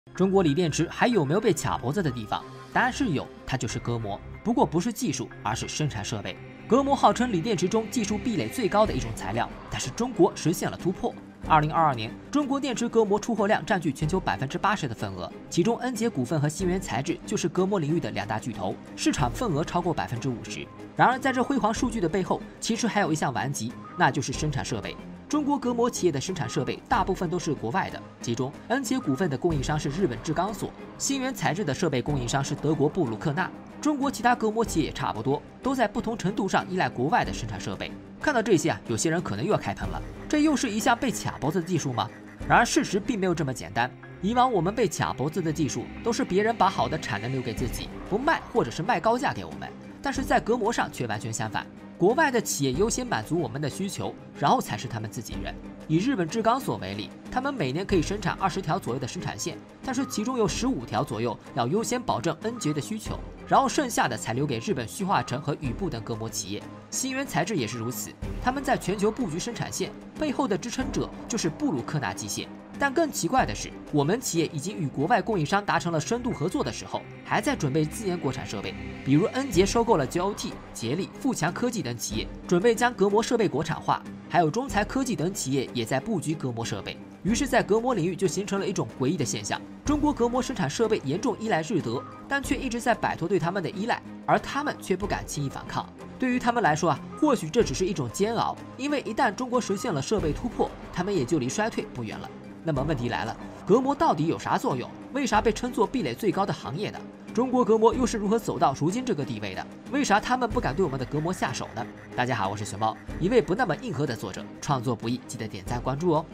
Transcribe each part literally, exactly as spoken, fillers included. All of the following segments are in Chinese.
中国锂电池还有没有被卡脖子的地方？答案是有，它就是隔膜，不过不是技术，而是生产设备。隔膜号称锂电池中技术壁垒最高的一种材料，但是中国实现了突破。二零二二年，中国电池隔膜出货量占据全球百分之八十的份额，其中恩捷股份和新源材质就是隔膜领域的两大巨头，市场份额超过百分之五十。然而，在这辉煌数据的背后，其实还有一项顽疾，那就是生产设备。中国隔膜企业的生产设备大部分都是国外的，其中恩捷股份的供应商是日本志钢所，新源材质的设备供应商是德国布鲁克纳。中国其他隔膜企业也差不多，都在不同程度上依赖国外的生产设备。看到这些啊，有些人可能又要开喷了，这又是一项被卡脖子的技术吗？然而事实并没有这么简单。以往我们被卡脖子的技术都是别人把好的产能留给自己，不卖或者是卖高价给我们，但是在隔膜上却完全相反。国外的企业优先满足我们的需求，然后才是他们自己人。以日本志钢所为例，他们每年可以生产二十条左右的生产线，但是其中有十五条左右要优先保证恩捷的需求，然后剩下的才留给日本旭化成和宇部等隔膜企业。新源材质也是如此，他们在全球布局生产线，背后的支撑者就是布鲁克纳机械。但更奇怪的是，我们企业已经与国外供应商达成了深度合作的时候，还在准备自研国产设备。比如恩捷收购了 G O T、捷力、富强科技等企业，准备将隔膜设备国产化，还有中材科技等企业也在布局隔膜设备。于是，在隔膜领域就形成了一种诡异的现象：中国隔膜生产设备严重依赖日德，但却一直在摆脱对他们的依赖，而他们却不敢轻易反抗。对于他们来说啊，或许这只是一种煎熬，因为一旦中国实现了设备突破，他们也就离衰退不远了。那么问题来了，隔膜到底有啥作用？为啥被称作壁垒最高的行业呢？中国隔膜又是如何走到如今这个地位的？为啥他们不敢对我们的隔膜下手呢？大家好，我是熊猫，一位不那么硬核的作者，创作不易，记得点赞关注哦。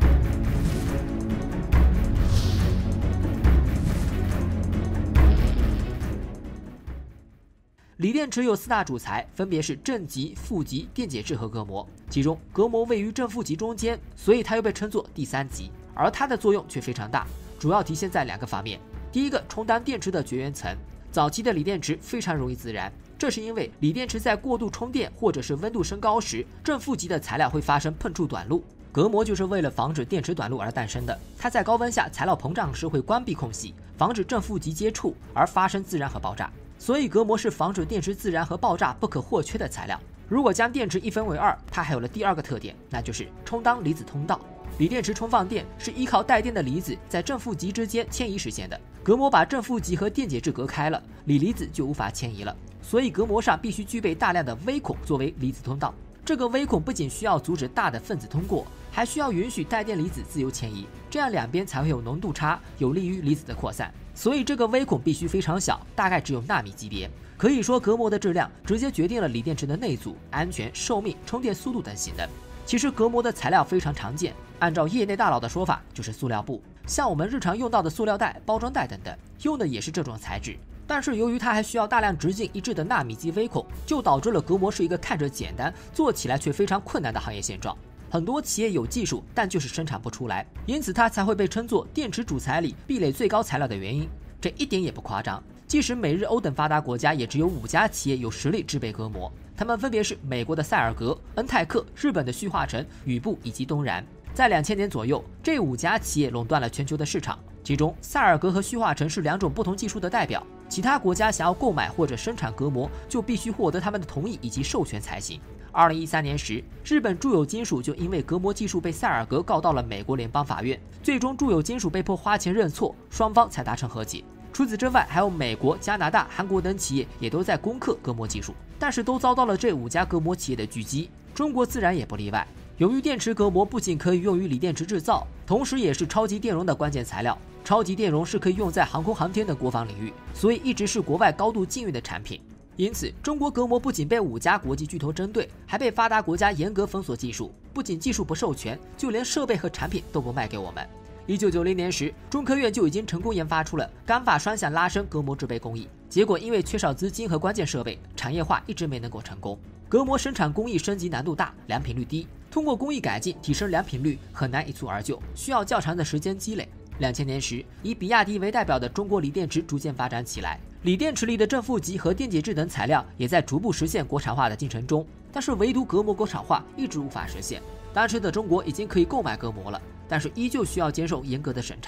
锂电池有四大主材，分别是正极、负极、电解质和隔膜。其中隔膜位于正负极中间，所以它又被称作第三极，而它的作用却非常大，主要体现在两个方面。第一个，充当电池的绝缘层。早期的锂电池非常容易自燃，这是因为锂电池在过度充电或者是温度升高时，正负极的材料会发生碰触短路。隔膜就是为了防止电池短路而诞生的，它在高温下材料膨胀时会关闭空隙，防止正负极接触而发生自燃和爆炸。所以隔膜是防止电池自燃和爆炸不可或缺的材料。如果将电池一分为二，它还有了第二个特点，那就是充当离子通道。锂电池充放电是依靠带电的离子在正负极之间迁移实现的，隔膜把正负极和电解质隔开了，锂离子就无法迁移了，所以隔膜上必须具备大量的微孔作为离子通道。这个微孔不仅需要阻止大的分子通过，还需要允许带电离子自由迁移，这样两边才会有浓度差，有利于离子的扩散。所以这个微孔必须非常小，大概只有纳米级别。可以说隔膜的质量直接决定了锂电池的内阻、安全、寿命、充电速度等性能。其实隔膜的材料非常常见，按照业内大佬的说法就是塑料布，像我们日常用到的塑料袋、包装袋等等，用的也是这种材质。但是由于它还需要大量直径一致的纳米级微孔，就导致了隔膜是一个看着简单，做起来却非常困难的行业现状。很多企业有技术，但就是生产不出来，因此它才会被称作电池主材里壁垒最高材料的原因。这一点也不夸张，即使美日欧等发达国家也只有五家企业有实力制备隔膜，他们分别是美国的赛尔格、恩泰克、日本的旭化成、宇部以及东燃。在两千年左右，这五家企业垄断了全球的市场，其中赛尔格和旭化成是两种不同技术的代表，其他国家想要购买或者生产隔膜，就必须获得他们的同意以及授权才行。二零一三年时，日本住友金属就因为隔膜技术被赛尔格告到了美国联邦法院，最终住友金属被迫花钱认错，双方才达成和解。除此之外，还有美国、加拿大、韩国等企业也都在攻克隔膜技术，但是都遭到了这五家隔膜企业的狙击，中国自然也不例外。由于电池隔膜不仅可以用于锂电池制造，同时也是超级电容的关键材料，超级电容是可以用在航空航天的国防领域，所以一直是国外高度禁运的产品。因此，中国隔膜不仅被五家国际巨头针对，还被发达国家严格封锁技术，不仅技术不授权，就连设备和产品都不卖给我们。一九九零年时，中科院就已经成功研发出了干法双向拉伸隔膜制备工艺，结果因为缺少资金和关键设备，产业化一直没能够成功。隔膜生产工艺升级难度大，良品率低，通过工艺改进提升良品率很难一蹴而就，需要较长的时间积累。两千年时，以比亚迪为代表的中国锂电池逐渐发展起来，锂电池里的正负极和电解质等材料也在逐步实现国产化的进程中，但是唯独隔膜国产化一直无法实现。当时的中国已经可以购买隔膜了，但是依旧需要接受严格的审查。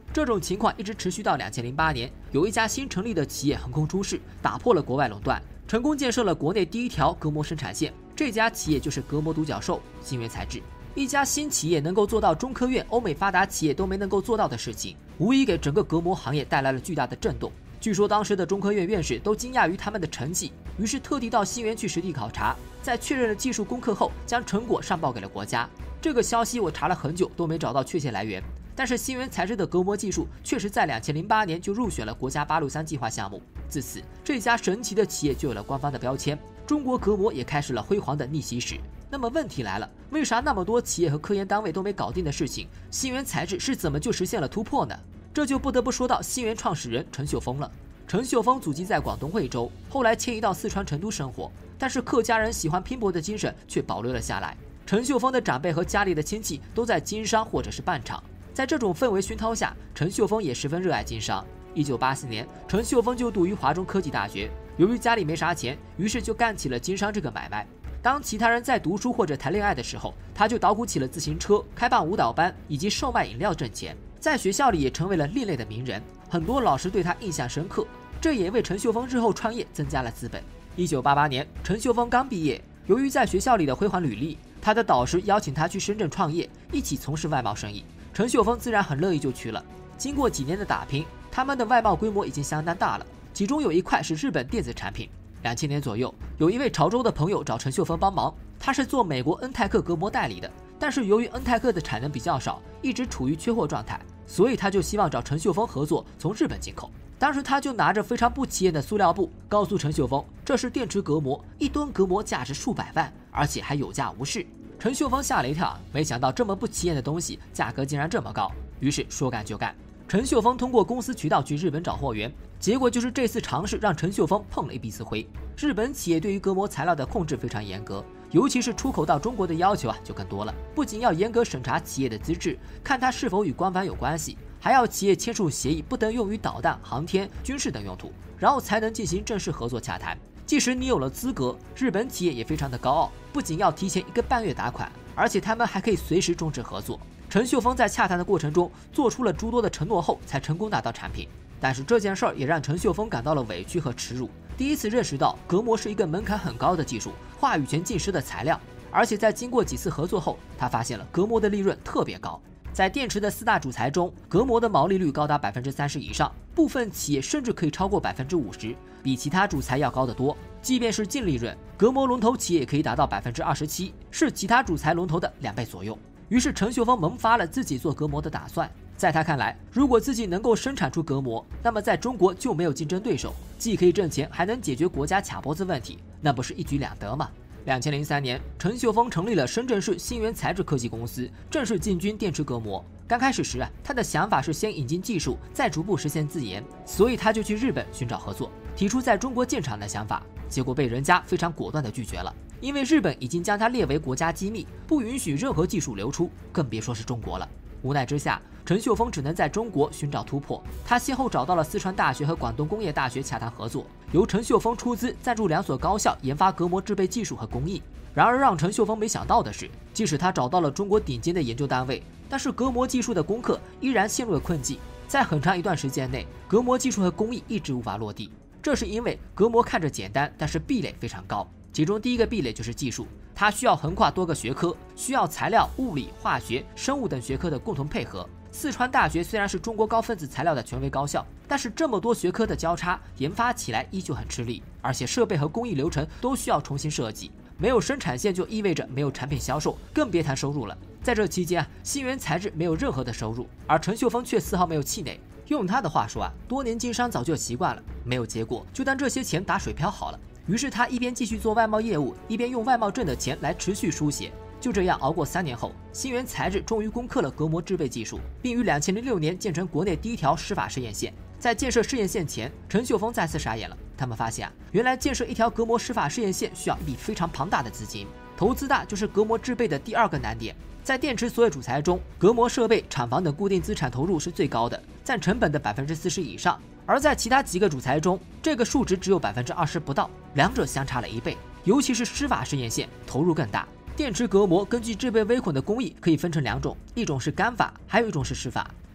这种情况一直持续到两千零八年，有一家新成立的企业横空出世，打破了国外垄断，成功建设了国内第一条隔膜生产线。这家企业就是隔膜独角兽新源材质。一家新企业能够做到中科院、欧美发达企业都没能够做到的事情，无疑给整个隔膜行业带来了巨大的震动。据说当时的中科院院士都惊讶于他们的成绩，于是特地到新源去实地考察，在确认了技术功课后，将成果上报给了国家。这个消息我查了很久都没找到确切来源，但是新源材质的隔膜技术确实在两千零八年就入选了国家八六三计划项目。自此，这家神奇的企业就有了官方的标签，中国隔膜也开始了辉煌的逆袭史。那么问题来了，为啥那么多企业和科研单位都没搞定的事情，新源材质是怎么就实现了突破呢？这就不得不说到新源创始人陈秀峰了。陈秀峰祖籍在广东惠州，后来迁移到四川成都生活，但是客家人喜欢拼搏的精神却保留了下来。陈秀峰的长辈和家里的亲戚都在经商或者是办厂，在这种氛围熏陶下，陈秀峰也十分热爱经商。一九八四年，陈秀峰就读于华中科技大学，由于家里没啥钱，于是就干起了经商这个买卖。当其他人在读书或者谈恋爱的时候，他就捣鼓起了自行车，开办舞蹈班以及售卖饮料挣钱。在学校里也成为了另类的名人，很多老师对他印象深刻，这也为陈秀峰日后创业增加了资本。一九八八年，陈秀峰刚毕业，由于在学校里的辉煌履历，他的导师邀请他去深圳创业，一起从事外贸生意。陈秀峰自然很乐意就去了。经过几年的打拼，他们的外贸规模已经相当大了，其中有一块是日本电子产品。两千年左右，有一位潮州的朋友找陈秀峰帮忙，他是做美国恩泰克隔膜代理的，但是由于恩泰克的产能比较少，一直处于缺货状态，所以他就希望找陈秀峰合作，从日本进口。当时他就拿着非常不起眼的塑料布，告诉陈秀峰这是电池隔膜，一吨隔膜价值数百万，而且还有价无市。陈秀峰吓了一跳，没想到这么不起眼的东西价格竟然这么高，于是说干就干。陈秀峰通过公司渠道去日本找货源，结果就是这次尝试让陈秀峰碰了一鼻子灰。日本企业对于隔膜材料的控制非常严格，尤其是出口到中国的要求啊就更多了，不仅要严格审查企业的资质，看它是否与官方有关系，还要企业签署协议不得用于导弹、航天、军事等用途，然后才能进行正式合作洽谈。即使你有了资格，日本企业也非常的高傲，不仅要提前一个半月打款，而且他们还可以随时终止合作。陈秀峰在洽谈的过程中做出了诸多的承诺后，才成功拿到产品。但是这件事儿也让陈秀峰感到了委屈和耻辱，第一次认识到隔膜是一个门槛很高的技术，话语权尽失的材料。而且在经过几次合作后，他发现了隔膜的利润特别高。在电池的四大主材中，隔膜的毛利率高达百分之三十以上，部分企业甚至可以超过百分之五十，比其他主材要高得多。即便是净利润，隔膜龙头企业可以达到百分之二十七，是其他主材龙头的两倍左右。于是陈秀峰萌发了自己做隔膜的打算。在他看来，如果自己能够生产出隔膜，那么在中国就没有竞争对手，既可以挣钱，还能解决国家卡脖子问题，那不是一举两得吗？两千零三年，陈秀峰成立了深圳市新源材质科技公司，正式进军电池隔膜。刚开始时啊，他的想法是先引进技术，再逐步实现自研，所以他就去日本寻找合作，提出在中国建厂的想法，结果被人家非常果断地拒绝了。因为日本已经将它列为国家机密，不允许任何技术流出，更别说是中国了。无奈之下，陈秀峰只能在中国寻找突破。他先后找到了四川大学和广东工业大学洽谈合作，由陈秀峰出资赞助两所高校研发隔膜制备技术和工艺。然而让陈秀峰没想到的是，即使他找到了中国顶尖的研究单位，但是隔膜技术的攻克依然陷入了困境。在很长一段时间内，隔膜技术和工艺一直无法落地，这是因为隔膜看着简单，但是壁垒非常高。其中第一个壁垒就是技术，它需要横跨多个学科，需要材料、物理、化学、生物等学科的共同配合。四川大学虽然是中国高分子材料的权威高校，但是这么多学科的交叉，研发起来依旧很吃力，而且设备和工艺流程都需要重新设计。没有生产线就意味着没有产品销售，更别谈收入了。在这期间啊，新源材质没有任何的收入，而陈秀峰却丝毫没有气馁。用他的话说啊，多年经商早就习惯了，没有结果就当这些钱打水漂好了。于是他一边继续做外贸业务，一边用外贸挣的钱来持续书写。就这样熬过三年后，新源材质终于攻克了隔膜制备技术，并于两千零六年建成国内第一条湿法试验线。在建设试验线前，陈秀峰再次傻眼了。他们发现啊，原来建设一条隔膜湿法试验线需要一笔非常庞大的资金，投资大就是隔膜制备的第二个难点。在电池所有主材中，隔膜设备、厂房等固定资产投入是最高的，占成本的百分之四十以上。而在其他几个主材中，这个数值只有百分之二十不到，两者相差了一倍。尤其是湿法试验线投入更大。电池隔膜根据制备微孔的工艺可以分成两种，一种是干法，还有一种是湿法。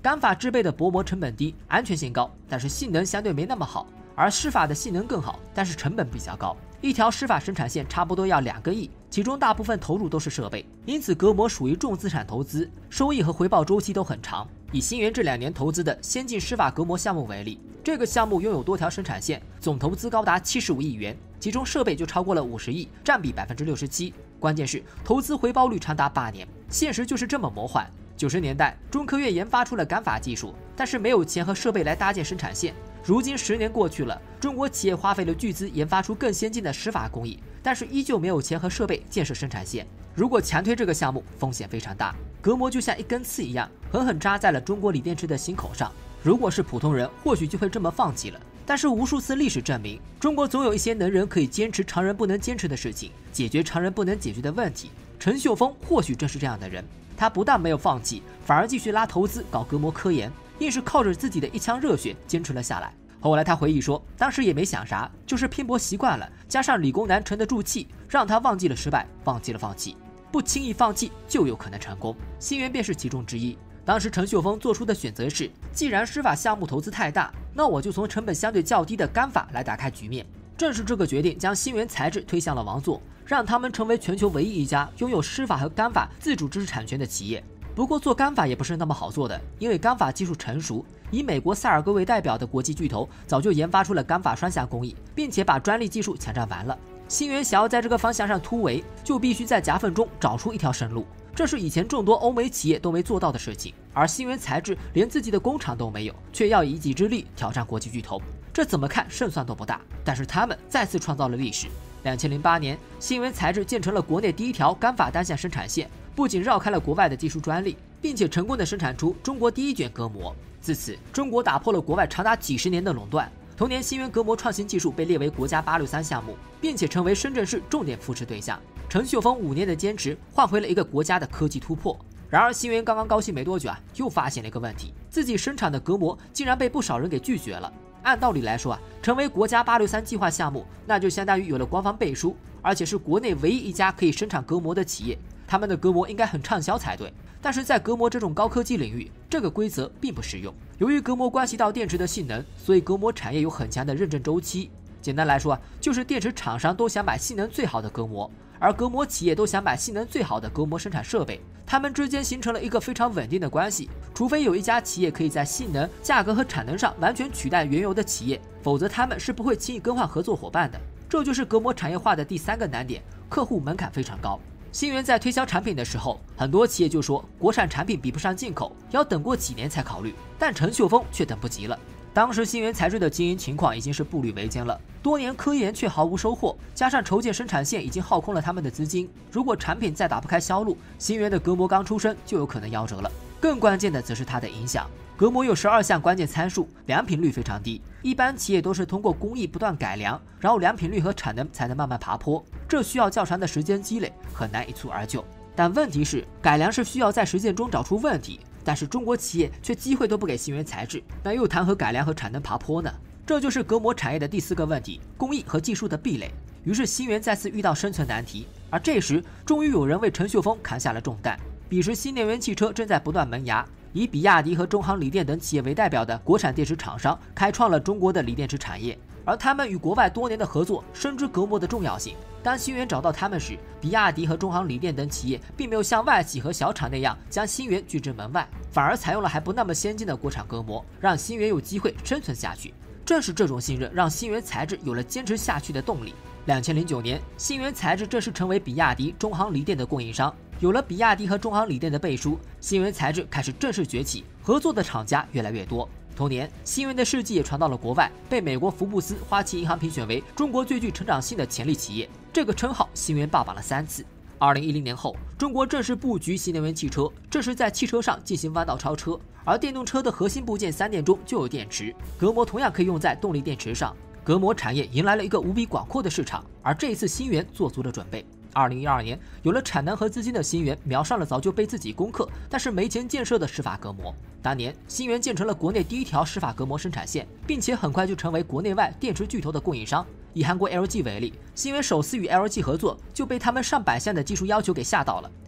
干法制备的薄膜成本低，安全性高，但是性能相对没那么好；而湿法的性能更好，但是成本比较高。一条湿法生产线差不多要两个亿，其中大部分投入都是设备，因此隔膜属于重资产投资，收益和回报周期都很长。以新源这两年投资的先进湿法隔膜项目为例，这个项目拥有多条生产线，总投资高达七十五亿元，其中设备就超过了五十亿，占比百分之六十七。关键是投资回报率长达八年，现实就是这么魔幻。九十年代，中科院研发出了干法技术，但是没有钱和设备来搭建生产线。如今十年过去了，中国企业花费了巨资研发出更先进的湿法工艺，但是依旧没有钱和设备建设生产线。如果强推这个项目，风险非常大，隔膜就像一根刺一样，狠狠扎在了中国锂电池的心口上。如果是普通人，或许就会这么放弃了。但是无数次历史证明，中国总有一些能人可以坚持常人不能坚持的事情，解决常人不能解决的问题。陈秀峰或许正是这样的人，他不但没有放弃，反而继续拉投资搞隔膜科研，硬是靠着自己的一腔热血坚持了下来。后来他回忆说，当时也没想啥，就是拼搏习惯了，加上理工男沉得住气，让他忘记了失败，忘记了放弃。不轻易放弃就有可能成功，新源便是其中之一。当时陈秀峰做出的选择是，既然湿法项目投资太大，那我就从成本相对较低的干法来打开局面。正是这个决定将新源材质推向了王座，让他们成为全球唯一一家拥有湿法和干法自主知识产权的企业。不过做干法也不是那么好做的，因为干法技术成熟，以美国赛尔格为代表的国际巨头早就研发出了干法双向工艺，并且把专利技术抢占完了。新源想要在这个方向上突围，就必须在夹缝中找出一条生路，这是以前众多欧美企业都没做到的事情。而新源材质连自己的工厂都没有，却要以一己之力挑战国际巨头，这怎么看胜算都不大。但是他们再次创造了历史。两千零八年，新源材质建成了国内第一条干法单向生产线，不仅绕开了国外的技术专利，并且成功的生产出中国第一卷隔膜。自此，中国打破了国外长达几十年的垄断。同年，新源隔膜创新技术被列为国家八六三项目，并且成为深圳市重点扶持对象。陈秀峰五年的坚持换回了一个国家的科技突破。然而，新源刚刚高兴没多久啊，又发现了一个问题，自己生产的隔膜竟然被不少人给拒绝了。按道理来说啊，成为国家八六三计划项目，那就相当于有了官方背书，而且是国内唯一一家可以生产隔膜的企业，他们的隔膜应该很畅销才对。但是在隔膜这种高科技领域，这个规则并不适用。由于隔膜关系到电池的性能，所以隔膜产业有很强的认证周期。简单来说啊，就是电池厂商都想买性能最好的隔膜，而隔膜企业都想买性能最好的隔膜生产设备，它们之间形成了一个非常稳定的关系。除非有一家企业可以在性能、价格和产能上完全取代原有的企业，否则他们是不会轻易更换合作伙伴的。这就是隔膜产业化的第三个难点，客户门槛非常高。新源在推销产品的时候，很多企业就说国产产品比不上进口，要等过几年才考虑，但陈秀峰却等不及了。当时新源材质的经营情况已经是步履维艰了，多年科研却毫无收获，加上筹建生产线已经耗空了他们的资金，如果产品再打不开销路，新源的隔膜刚出生就有可能夭折了。更关键的则是它的影响，隔膜有十二项关键参数，良品率非常低，一般企业都是通过工艺不断改良，然后良品率和产能才能慢慢爬坡，这需要较长的时间积累，很难一蹴而就。但问题是，改良是需要在实践中找出问题，但是中国企业却机会都不给新源材质，那又谈何改良和产能爬坡呢？这就是隔膜产业的第四个问题，工艺和技术的壁垒。于是新源再次遇到生存难题，而这时终于有人为陈秀峰扛下了重担。彼时新能源汽车正在不断萌芽，以比亚迪和中航锂电等企业为代表的国产电池厂商开创了中国的锂电池产业，而他们与国外多年的合作深知隔膜的重要性。当新源找到他们时，比亚迪和中航锂电等企业并没有像外企和小厂那样将新源拒之门外，反而采用了还不那么先进的国产隔膜，让新源有机会生存下去。正是这种信任，让新源材质有了坚持下去的动力。两千零九年，新源材质正式成为比亚迪、中航锂电的供应商。有了比亚迪和中航锂电的背书，新源材质开始正式崛起，合作的厂家越来越多。同年，新源的事迹也传到了国外，被美国福布斯花旗银行评选为中国最具成长性的潜力企业。这个称号，新源霸榜了三次。二零一零年后，中国正式布局新能源汽车，这是在汽车上进行弯道超车。而电动车的核心部件三电中就有电池，隔膜同样可以用在动力电池上。隔膜产业迎来了一个无比广阔的市场，而这一次新源做足了准备。二零一二年，有了产能和资金的新源瞄上了早就被自己攻克，但是没钱建设的湿法隔膜。当年，新源建成了国内第一条湿法隔膜生产线，并且很快就成为国内外电池巨头的供应商。以韩国 L G 为例，新源首次与 L G 合作，就被他们上百项的技术要求给吓到了。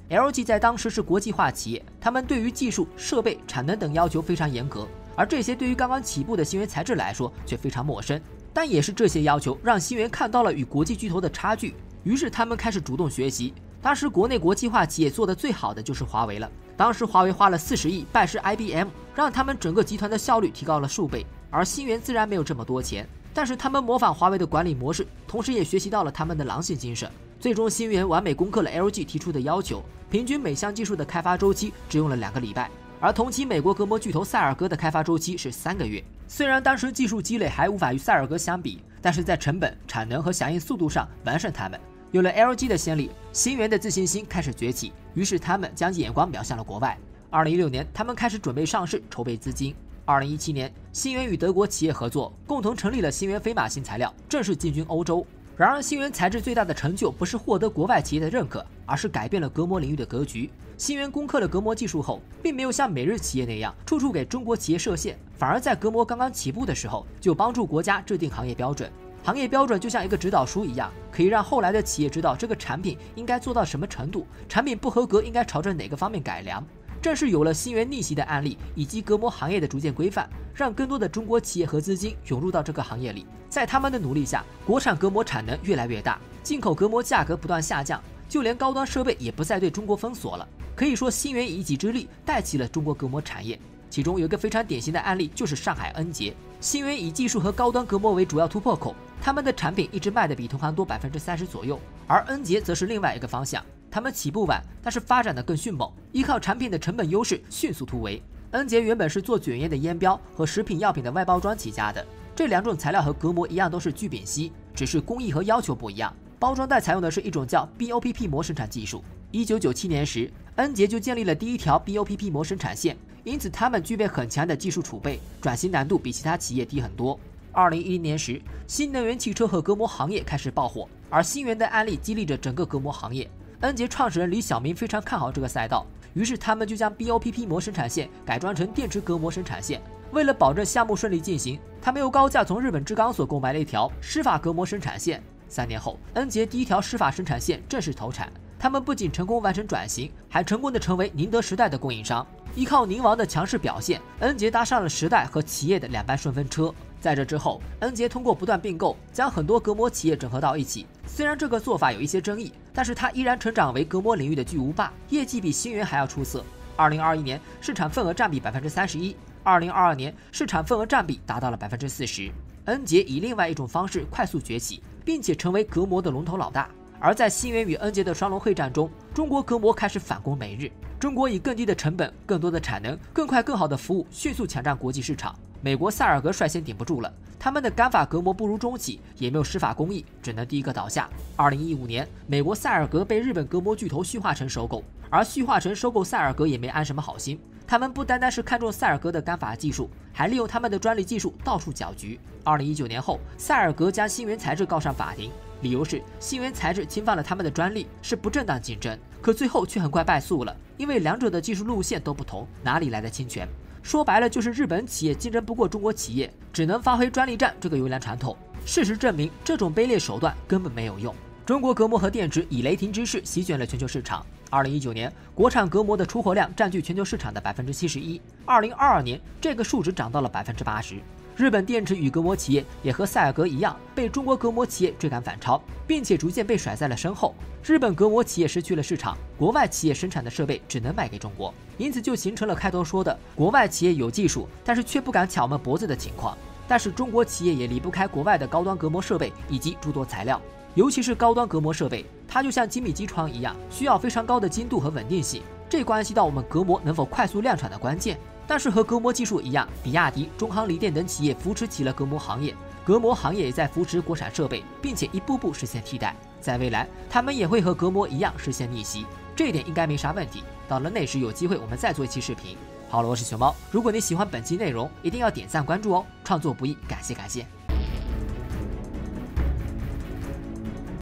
L G 在当时是国际化企业，他们对于技术、设备、产能等要求非常严格，而这些对于刚刚起步的新源材质来说却非常陌生。但也是这些要求让新源看到了与国际巨头的差距，于是他们开始主动学习。当时国内国际化企业做得最好的就是华为了，当时华为花了四十亿拜师 I B M， 让他们整个集团的效率提高了数倍，而新源自然没有这么多钱，但是他们模仿华为的管理模式，同时也学习到了他们的狼性精神。最终新源完美攻克了 L G 提出的要求，平均每项技术的开发周期只用了两个礼拜，而同期美国隔膜巨头赛尔格的开发周期是三个月。虽然当时技术积累还无法与塞尔格相比，但是在成本、产能和响应速度上完胜他们。有了 L G 的先例，新源的自信心开始崛起，于是他们将眼光瞄向了国外。二零一六年，他们开始准备上市，筹备资金。二零一七年，新源与德国企业合作，共同成立了新源飞马新材料，正式进军欧洲。然而，新源材质最大的成就不是获得国外企业的认可，而是改变了隔膜领域的格局。新源攻克了隔膜技术后，并没有像美日企业那样处处给中国企业设限，反而在隔膜刚刚起步的时候，就帮助国家制定行业标准。行业标准就像一个指导书一样，可以让后来的企业知道这个产品应该做到什么程度，产品不合格应该朝着哪个方面改良。正是有了新源逆袭的案例以及隔膜行业的逐渐规范，让更多的中国企业和资金涌入到这个行业里。在他们的努力下，国产隔膜产能越来越大，进口隔膜价格不断下降，就连高端设备也不再对中国封锁了。可以说，新源以一己之力带起了中国隔膜产业。其中有一个非常典型的案例，就是上海恩捷。新源以技术和高端隔膜为主要突破口，他们的产品一直卖的比同行多百分之三十左右，而恩捷则是另外一个方向。他们起步晚，但是发展的更迅猛，依靠产品的成本优势迅速突围。恩捷原本是做卷烟的烟标和食品药品的外包装起家的，这两种材料和隔膜一样都是聚丙烯，只是工艺和要求不一样。包装袋采用的是一种叫 B O P P 膜生产技术。一九九七年时，恩捷就建立了第一条 B O P P 膜生产线，因此他们具备很强的技术储备，转型难度比其他企业低很多。二零一零年时，新能源汽车和隔膜行业开始爆火，而新源的案例激励着整个隔膜行业。恩捷创始人李小明非常看好这个赛道，于是他们就将 B O P P 膜生产线改装成电池隔膜生产线。为了保证项目顺利进行，他们又高价从日本制钢所购买了一条湿法隔膜生产线。三年后，恩捷第一条湿法生产线正式投产。他们不仅成功完成转型，还成功的成为宁德时代的供应商。依靠宁王的强势表现，恩捷搭上了时代和企业的两班顺风车。在这之后，恩捷通过不断并购，将很多隔膜企业整合到一起。虽然这个做法有一些争议，但是它依然成长为隔膜领域的巨无霸，业绩比新源还要出色。二零二一年市场份额占比百分之三十一，二零二二年市场份额占比达到了百分之四十。恩捷以另外一种方式快速崛起，并且成为隔膜的龙头老大。而在新源与恩捷的双龙会战中，中国隔膜开始反攻美日。中国以更低的成本、更多的产能、更快更好的服务，迅速抢占国际市场。美国塞尔格率先顶不住了，他们的干法隔膜不如中企，也没有湿法工艺，只能第一个倒下。二零一五年，美国塞尔格被日本隔膜巨头旭化成收购，而旭化成收购塞尔格也没安什么好心。他们不单单是看中塞尔格的干法技术，还利用他们的专利技术到处搅局。二零一九年后，塞尔格将新源材质告上法庭，理由是新源材质侵犯了他们的专利，是不正当竞争。可最后却很快败诉了，因为两者的技术路线都不同，哪里来的侵权？说白了就是日本企业竞争不过中国企业，只能发挥专利战这个优良传统。事实证明，这种卑劣手段根本没有用。中国隔膜和电池以雷霆之势席卷了全球市场。二零一九年，国产隔膜的出货量占据全球市场的百分之七十一。二零二二年，这个数值涨到了百分之八十。日本电池与隔膜企业也和塞尔格一样，被中国隔膜企业追赶反超，并且逐渐被甩在了身后。日本隔膜企业失去了市场，国外企业生产的设备只能卖给中国，因此就形成了开头说的国外企业有技术，但是却不敢抢我们脖子的情况。但是中国企业也离不开国外的高端隔膜设备以及诸多材料，尤其是高端隔膜设备，它就像精密机床一样，需要非常高的精度和稳定性，这关系到我们隔膜能否快速量产的关键。但是和隔膜技术一样，比亚迪、中航锂电等企业扶持起了隔膜行业，隔膜行业也在扶持国产设备，并且一步步实现替代。在未来，他们也会和隔膜一样实现逆袭，这一点应该没啥问题。到了那时有机会我们再做一期视频。好了，我是熊猫，如果你喜欢本期内容，一定要点赞关注哦，创作不易，感谢感谢。